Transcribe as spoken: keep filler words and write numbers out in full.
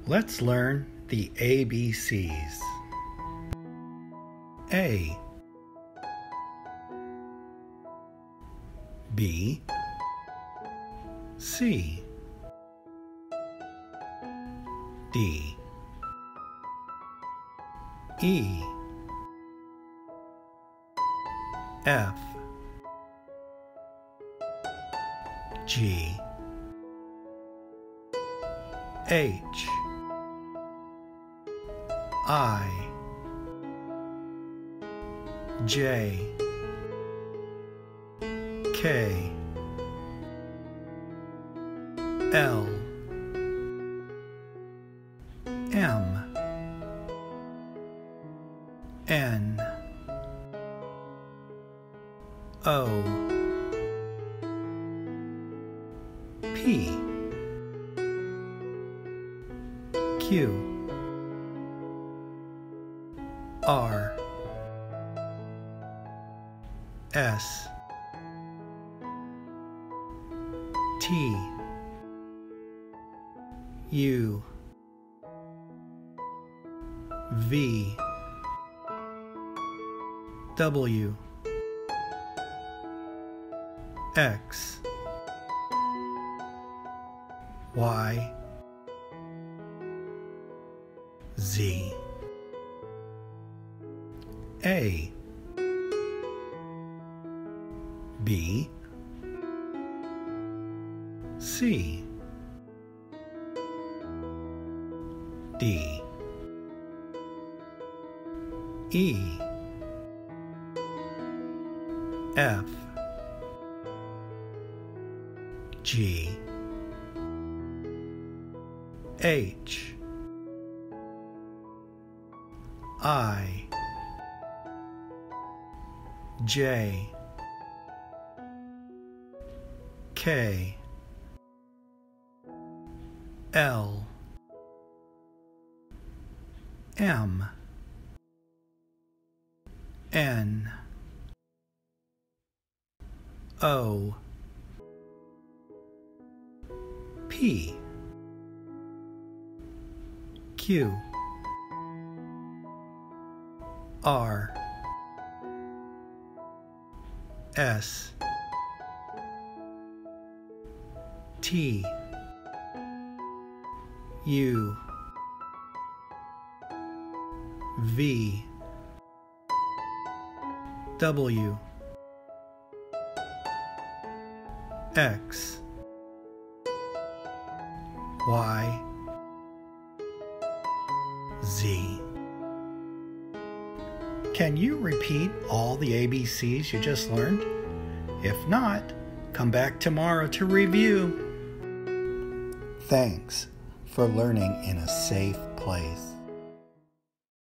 Let's learn the A B Cs. A, B, C, D, E, F, G, H, I, J, K, L, M, N, O, P, Q, R, S, T, U, V, W, X, Y, Z. A, B, C, D, E, F, G, H, I, J, K, L, M, N, O, P, Q, R, S, T, U, V, W, X, Y, Z. Can you repeat all the A B Cs you just learned? If not, come back tomorrow to review. Thanks for learning in a safe place.